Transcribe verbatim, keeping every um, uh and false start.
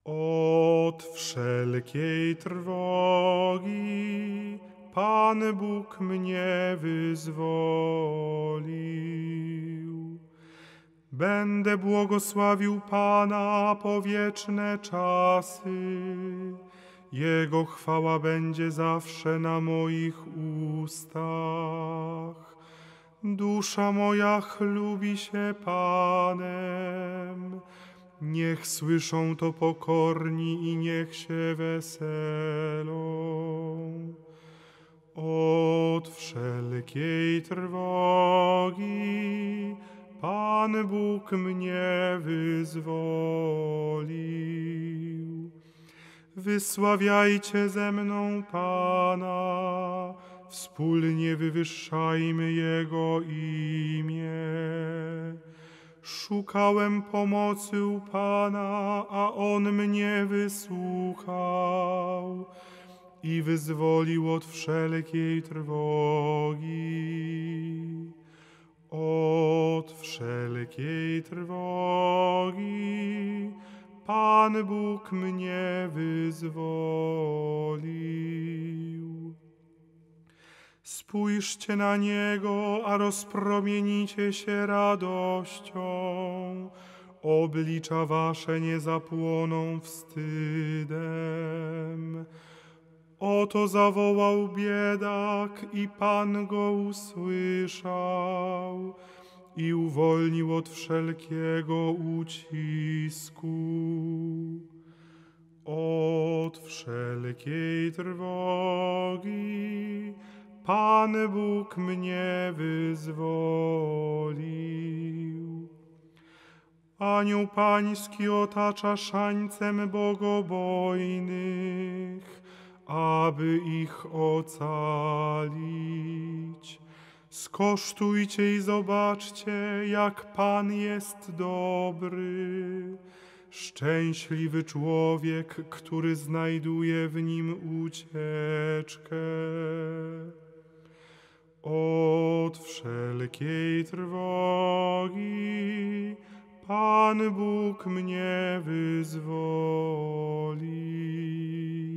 Od wszelkiej trwogi Pan Bóg mnie wyzwolił. Będę błogosławił Pana po wieczne czasy. Jego chwała będzie zawsze na moich ustach. Dusza moja chlubi się Panem. Niech słyszą to pokorni i niech się weselą. Od wszelkiej trwogi Pan Bóg mnie wyzwolił. Wysławiajcie ze mną Pana, wspólnie wywyższajmy Jego imię. Szukałem pomocy u Pana, a On mnie wysłuchał i wyzwolił od wszelkiej trwogi. Od wszelkiej trwogi Pan Bóg mnie wyzwolił. Spójrzcie na Niego, a rozpromienicie się radością. Oblicza wasze nie zapłoną wstydem. Oto zawołał biedak i Pan go usłyszał i uwolnił od wszelkiego ucisku. Od wszelkiej trwogi Pan Bóg mnie wyzwolił. Anioł Pański otacza szańcem bogobojnych, aby ich ocalić. Skosztujcie i zobaczcie, jak Pan jest dobry. Szczęśliwy człowiek, który znajduje w Nim ucieczkę. Od wszelkiej trwogi Pan Bóg mnie wyzwoli.